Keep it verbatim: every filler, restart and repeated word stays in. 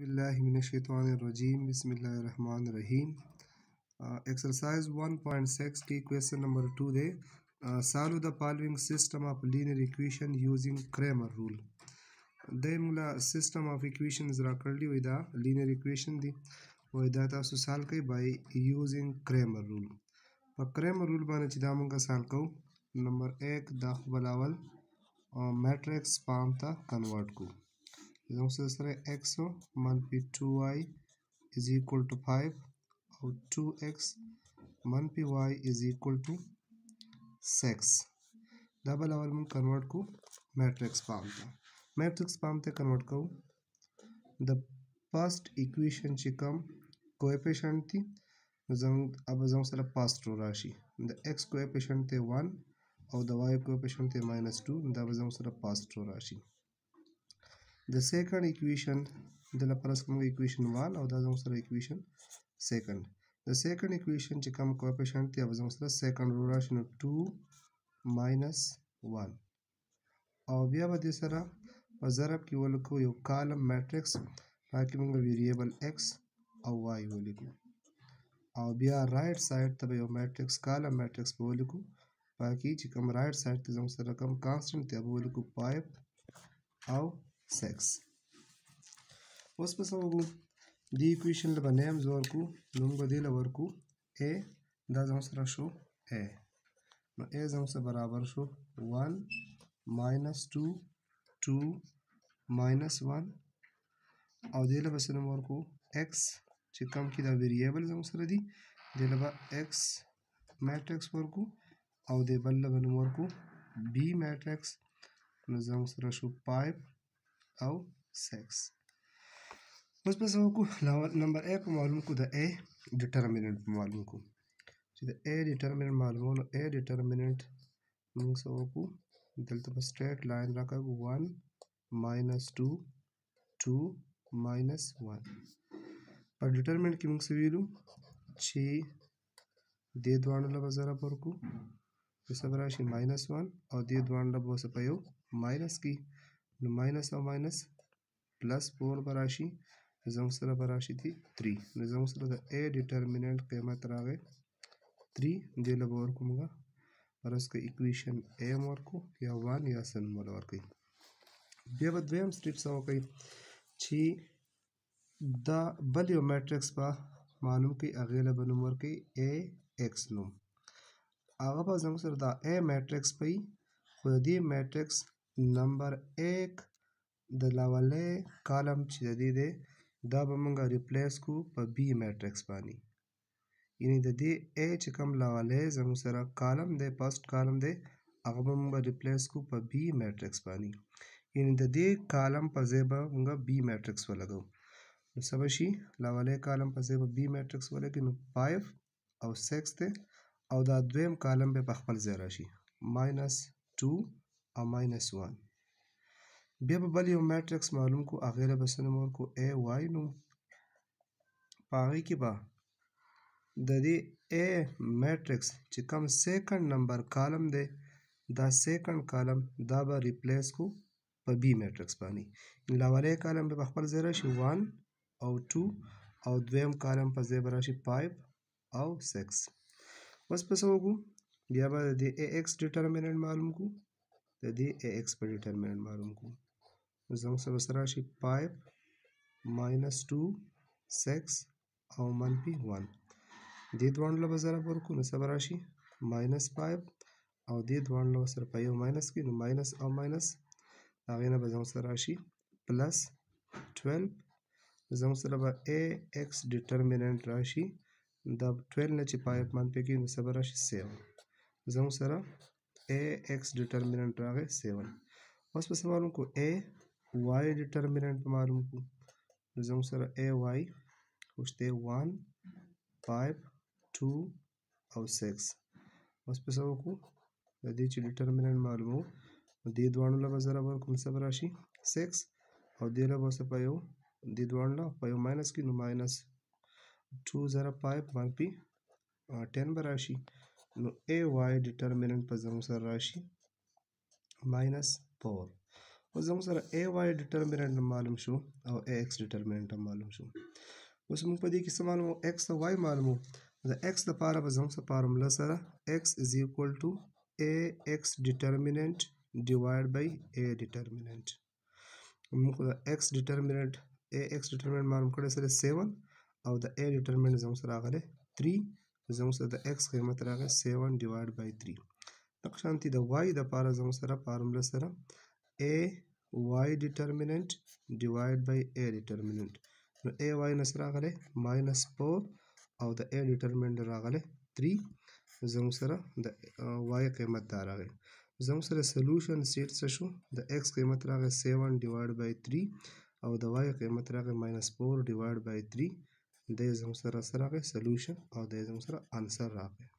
Bismillahirrahmanirrahim. Bismillahirrahmanirrahim. Uh, exercise one point six की question number two they uh, solve the following system of linear equation using Cramer rule. दे मुला system of equations را کړلی وي دا linear equation دی وای دا تاسو سال کوي by using Cramer rule. په Cramer rule باندې چې دا مونږه سال کوو نمبر एक دا بلاول matrix فارم ته convert کو زموږ سره x منفي two y is equal to five او two x منفي y is equal to six دا بل اول موږ کنورټ کو میټرکس فارم ته میټرکس فارم ته کنورټ کو د فرست اکویشن چې کوم کویفیشنت دي زموږ اب زموږ سره پاست رو راشي د x کویفیشنت ته one او د y کویفیشنت ته minus two دا زموږ سره پاست رو راشي the second equation the laplace come equation one or the answer equation second the second equation چې کوم coefficient دی او سره second row راشي نو two minus one او بیا به د سره په ضرب کې ولکو یو کالم میټرکس راکې موږ ویریبل x او y ولیکو او بیا رائټ سایډ ته یو میټرکس کالم میټرکس په ولیکو باقي چې کوم رائټ سایډ ته زموږ سره کوم کانسټنټ دی په ولیکو five او six اوس په سمو دی اکویشن له نیمز ورکو نو موږ دی له ورکو a دا زموږ سره شو a نو a زموږ سره برابر شو one minus two two minus one او دی له بس نو ورکو x چې کوم کې دا ویریبل زموږ سره دی دی له x میټرکس ورکو او دی بل له نو ورکو b میټرکس نو زموږ سره شو five او six اوس په سمو کو نمبر a په معلوم کو د a ډیټرمیننت معلوم کو چې د a ډیټرمیننت معلومو نو a ډیټرمیننت موږ سمو کو دلته په سټریټ لاین راکاو one minus two two minus one په ډیټرمیننت کې موږ سویلو چې د دوانو له ضرب ورکو په سبا راشي minus one او د دوانو له بوسه په یو minus کې نو minus او minus plus four براشي زموږ سره براشي دي three نو زموږ سره د a ډیټرمیننت قیمت راغی three دې له ورکو موږ ورسکه اکویشن a ورکو یا one یا سن مول ورکي بیا به دویم سټیپ سم کوي چې دا بل یو میټرکس په معلوم کوي هغه له بنوم ورکي a x نوم هغه به زموږ سره دا a میټرکس پي خو دې میټرکس نمبر एक د لاولې کالم چې د دې دی دا به موږ ریپلیس کو په بی میټرکس باندې یعنی د دې ا چې کوم لاولې زموږ سره کالم دی فرست کالم دی هغه به موږ ریپلیس کو په بی میټرکس باندې یعنی د دې کالم په ځای به موږ بی میټرکس ولګو نو سبا شي لاولې کالم په ځای به بی میټرکس ولګو نو five او six ته او دا دویم کالم به په خپل ځای راشي minus two او minus one بیا به بل یو میټرکس معلوم کو هغه له بس نوم ورکو a y نو پاره کې به د دې a میټرکس چې کوم سیکنډ نمبر کالم دی دا سیکنډ کالم دا به ریپلیس کو په b میټرکس باندې لاولې کالم به خپل ځای راشي one او two او دویم کالم په ځای راشي five او six اوس په څه وګو بیا به د ax ډیټرمیننت معلوم کو د دې ax په ډیټرمیننت معلوم کو زموږ سره سره شي five minus two six او منفي one دې دوه له بازار ورکو نو سره راشي minus five او دې دوه له سره په یو minus کې نو minus او minus هغه نه به زموږ سره راشي plus twelve زموږ سره به ax ډیټرمیننت راشي دا twelve نه چې five منفي کې نو سره راشي seven زموږ سره ax ډیټرمیننت راغی seven اوس په سوالو کو a y ډیټرمیننت معلوم کو زموږ سره a y خوشته one five two او six اوس په سوالو کو د دې چې ډیټرمیننت معلومو دې دوانو له بازار ورکوم سره راشي six او دې له بس په یو دې دوانو له په یو ماینس کې نو ماینس two zero five منفي ten براشي نو a y ډیټرمیننت په زموږ سره راشي minus four اوس زموږ سره اے واي ډیټرمیننټ معلوم شو او اے ایکس ډیټرمیننټ معلوم شو. اوس موږ په دې کې څه معلومو ایکس او واي معلومو. د ایکس لپاره به زموږ سره فارموله سره ایکس از ایکوال ټو اے ایکس ډیټرمیننټ ډیوایډ بای اے ډیټرمیننټ. موږ د ایکس ډیټرمیننټ اے ایکس ډیټرمیننټ معلوم کړی سره سیون او د اے ډیټرمیننټ زموږ سره راغلی تھری. زموږ سره د ایکس قیمت راغی سیون ډیوایډ بای تھری. دغه شانتي د واي دپاره زموږ سره فارموله سره اے واي ډیټرمیننټ ډیوایډ بای اے ډیټرمیننټ. نو اے واي نه څه راغلی ماینس فور او د اے ډیټرمیننټ راغلی تھری. زموږ سره د واي قیمت دا راغی. زموږ سره سلوشن سیټ څه شو د ایکس قیمت راغی سیون ډیوایډ بای تھری او د واي قیمت راغی ماینس فور ډیوایډ بای تھری. دی زموږ سره څه راغی سلوشن او دی زموږ سره آنسر راغی.